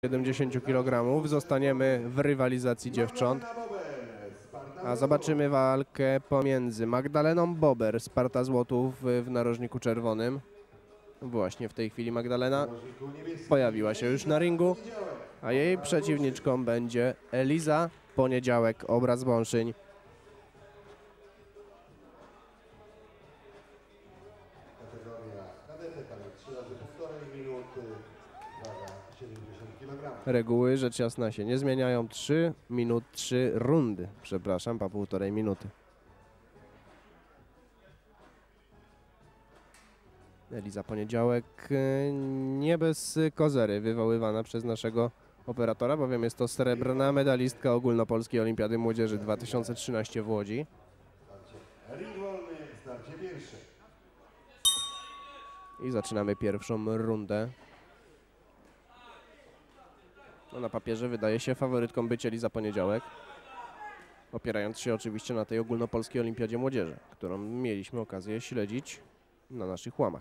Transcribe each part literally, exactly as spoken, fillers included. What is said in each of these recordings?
siedemdziesiąt kilogramów. Zostaniemy w rywalizacji dziewcząt. A zobaczymy walkę pomiędzy Magdaleną Bober, Sparta Złotów w narożniku czerwonym. Właśnie w tej chwili Magdalena pojawiła się już na ringu, a jej przeciwniczką będzie Eliza Poniedziałek, Obraz Wąszyń. Reguły rzecz jasna się nie zmieniają. trzy minut, trzy rundy, przepraszam, po półtorej minuty. Eliza Poniedziałek nie bez kozery wywoływana przez naszego operatora, bowiem jest to srebrna medalistka ogólnopolskiej Olimpiady Młodzieży dwa tysiące trzynaście w Łodzi. I zaczynamy pierwszą rundę. No, na papierze wydaje się faworytką być Eliza Poniedziałek, opierając się oczywiście na tej ogólnopolskiej Olimpiadzie Młodzieży, którą mieliśmy okazję śledzić na naszych łamach.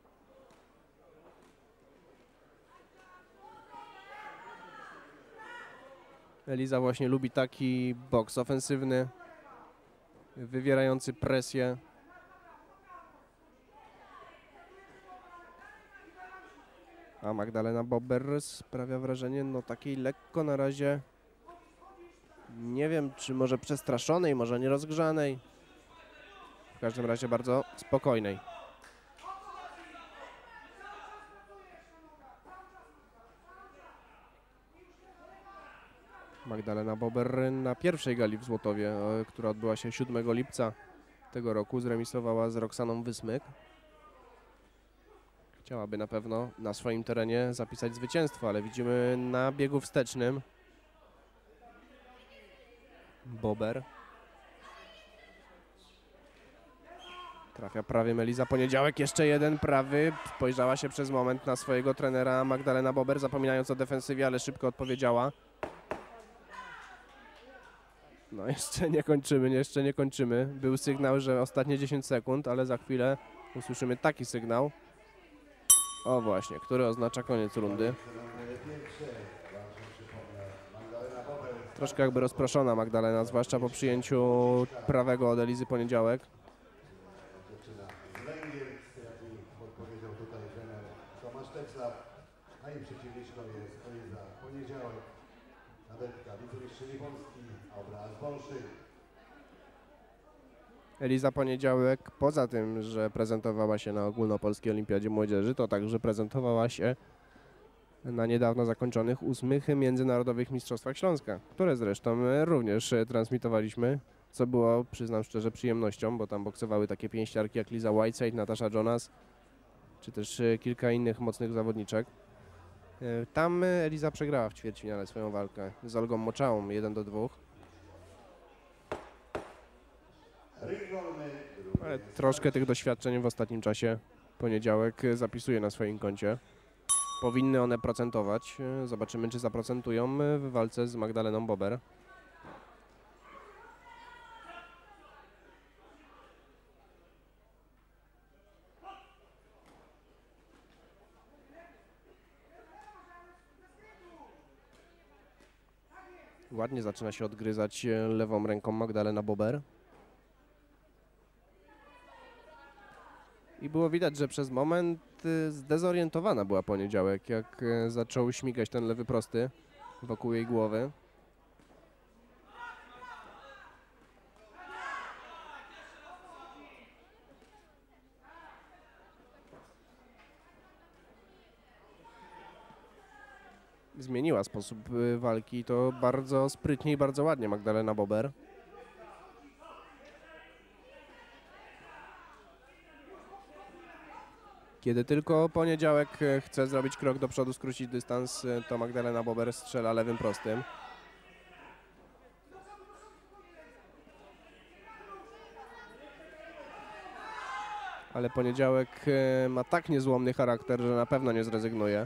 Eliza właśnie lubi taki boks ofensywny, wywierający presję. A Magdalena Bober sprawia wrażenie no takiej lekko na razie, nie wiem czy może przestraszonej, może nierozgrzanej. W każdym razie bardzo spokojnej. Magdalena Bober na pierwszej gali w Złotowie, która odbyła się siódmego lipca tego roku, zremisowała z Roxaną Wysmyk. Chciałaby na pewno na swoim terenie zapisać zwycięstwo, ale widzimy na biegu wstecznym Bober. Trafia prawym Eliza Poniedziałek, jeszcze jeden prawy. Spojrzała się przez moment na swojego trenera Magdalena Bober, zapominając o defensywie, ale szybko odpowiedziała. No jeszcze nie kończymy, jeszcze nie kończymy. Był sygnał, że ostatnie dziesięć sekund, ale za chwilę usłyszymy taki sygnał. O właśnie, który oznacza koniec rundy. Troszkę jakby rozproszona Magdalena, zwłaszcza po przyjęciu prawego od Elizy Poniedziałek. A jej przeciwniczką jest Eliza Poniedziałek, kadetka wicemistrzyni Polski, Obraz Wąszyń. Eliza Poniedziałek, poza tym, że prezentowała się na ogólnopolskiej Olimpiadzie Młodzieży, to także prezentowała się na niedawno zakończonych ósmych Międzynarodowych Mistrzostwach Śląska, które zresztą również transmitowaliśmy, co było, przyznam szczerze, przyjemnością, bo tam boksowały takie pięściarki jak Liza Whiteside, Natasha Jonas, czy też kilka innych mocnych zawodniczek. Tam Eliza przegrała w ćwierćfinale swoją walkę z Olgą Moczałą jeden do dwóch. Ale troszkę tych doświadczeń w ostatnim czasie Poniedziałek zapisuje na swoim koncie. Powinny one procentować. Zobaczymy, czy zaprocentują w walce z Magdaleną Bober. Ładnie zaczyna się odgryzać lewą ręką Magdalena Bober. I było widać, że przez moment zdezorientowana była Poniedziałek, jak zaczął śmigać ten lewy prosty wokół jej głowy. Zmieniła sposób walki, to bardzo sprytnie i bardzo ładnie Magdalena Bober. Kiedy tylko Poniedziałek chce zrobić krok do przodu, skrócić dystans, to Magdalena Bober strzela lewym prostym. Ale Poniedziałek ma tak niezłomny charakter, że na pewno nie zrezygnuje.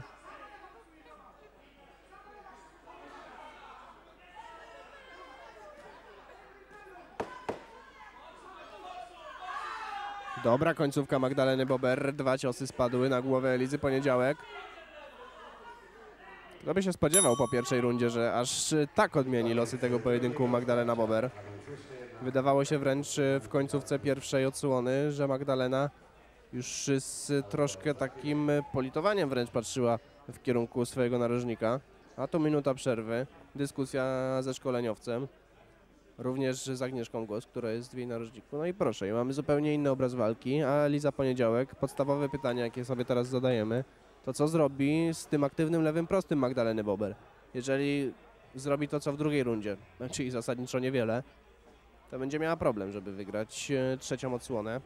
Dobra końcówka Magdaleny Bober. Dwa ciosy spadły na głowę Elizy Poniedziałek. Kto by się spodziewał po pierwszej rundzie, że aż tak odmieni losy tego pojedynku Magdalena Bober. Wydawało się wręcz w końcówce pierwszej odsłony, że Magdalena już z troszkę takim politowaniem wręcz patrzyła w kierunku swojego narożnika. A to minuta przerwy, dyskusja ze szkoleniowcem, również z Agnieszką Głos, która jest w jej narożniku. No i proszę, mamy zupełnie inny obraz walki, a Eliza Poniedziałek, podstawowe pytanie, jakie sobie teraz zadajemy, to co zrobi z tym aktywnym lewym prostym Magdaleny Bober? Jeżeli zrobi to, co w drugiej rundzie, czyli zasadniczo niewiele, to będzie miała problem, żeby wygrać e, trzecią odsłonę.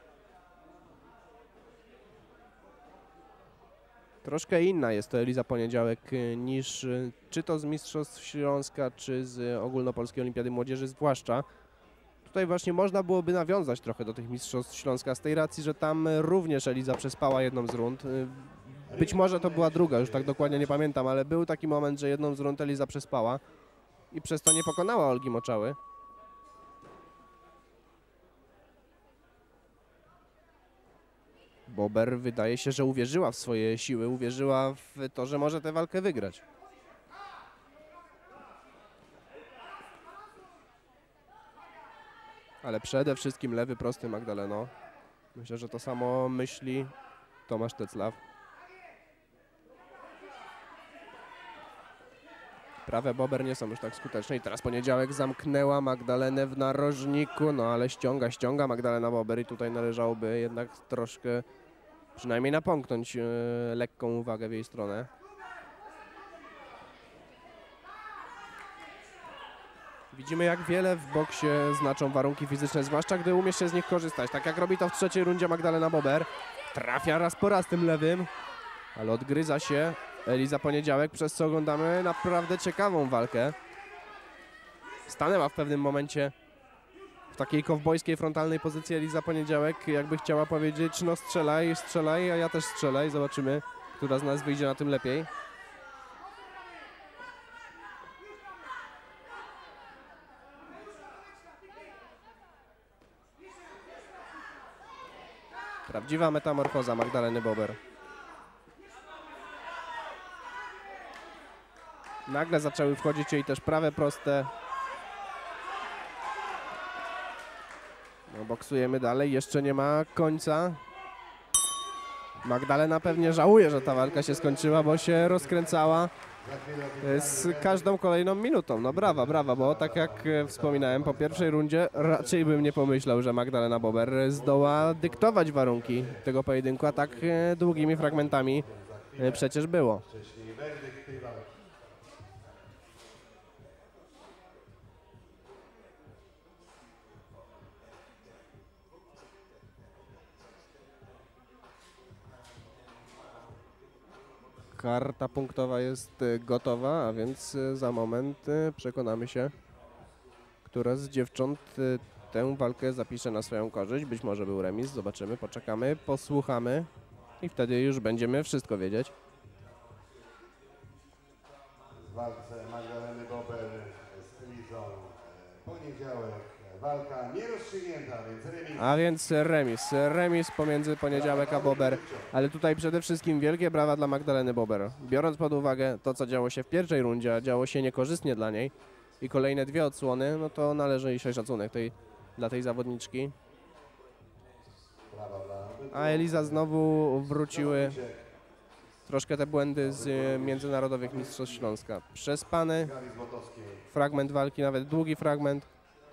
Troszkę inna jest to Eliza Poniedziałek e, niż e, czy to z Mistrzostw Śląska, czy z Ogólnopolskiej Olimpiady Młodzieży zwłaszcza. Tutaj właśnie można byłoby nawiązać trochę do tych Mistrzostw Śląska z tej racji, że tam również Eliza przespała jedną z rund. E, Być może to była druga, już tak dokładnie nie pamiętam, ale był taki moment, że jedną z rund Eliza przespała i przez to nie pokonała Olgi Moczały. Bober wydaje się, że uwierzyła w swoje siły, uwierzyła w to, że może tę walkę wygrać. Ale przede wszystkim lewy prosty Magdaleno. Myślę, że to samo myśli Tomasz Teclaw. Prawe Bober nie są już tak skuteczne i teraz Poniedziałek zamknęła Magdalenę w narożniku, no ale ściąga, ściąga Magdalena Bober i tutaj należałoby jednak troszkę przynajmniej napomknąć e, lekką uwagę w jej stronę. Widzimy, jak wiele w boksie znaczą warunki fizyczne, zwłaszcza gdy umiesz się z nich korzystać. Tak jak robi to w trzeciej rundzie Magdalena Bober. Trafia raz po raz tym lewym, ale odgryza się Eliza Poniedziałek, przez co oglądamy naprawdę ciekawą walkę. Stanęła w pewnym momencie w takiej kowbojskiej frontalnej pozycji Eliza Poniedziałek, jakby chciała powiedzieć, no strzelaj, strzelaj, a ja też strzelaj. Zobaczymy, która z nas wyjdzie na tym lepiej. Prawdziwa metamorfoza Magdaleny Bober. Nagle zaczęły wchodzić jej też prawe proste. No, boksujemy dalej, jeszcze nie ma końca. Magdalena pewnie żałuje, że ta walka się skończyła, bo się rozkręcała z każdą kolejną minutą. No brawa, brawa, bo tak jak wspominałem, po pierwszej rundzie raczej bym nie pomyślał, że Magdalena Bober zdoła dyktować warunki tego pojedynku, a tak długimi fragmentami przecież było. Karta punktowa jest gotowa, a więc za moment przekonamy się, która z dziewcząt tę walkę zapisze na swoją korzyść. Być może był remis, zobaczymy, poczekamy, posłuchamy i wtedy już będziemy wszystko wiedzieć. W walce Magdaleny Bober z Elizą Poniedziałek. Walka nierozstrzygnięta, więc remis. A więc remis, remis pomiędzy Poniedziałek a Bober, ale tutaj przede wszystkim wielkie brawa dla Magdaleny Bober. Biorąc pod uwagę to, co działo się w pierwszej rundzie, a działo się niekorzystnie dla niej i kolejne dwie odsłony, no to należy jej się szacunek tej, dla tej zawodniczki. A Eliza znowu wróciły troszkę te błędy z międzynarodowych mistrzostw Śląska. Przespany fragment walki, nawet długi fragment,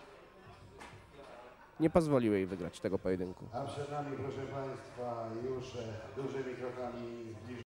nie pozwoliły jej wygrać tego pojedynku. A przed nami, proszę Państwa, już dużymi krokami zbliżamy.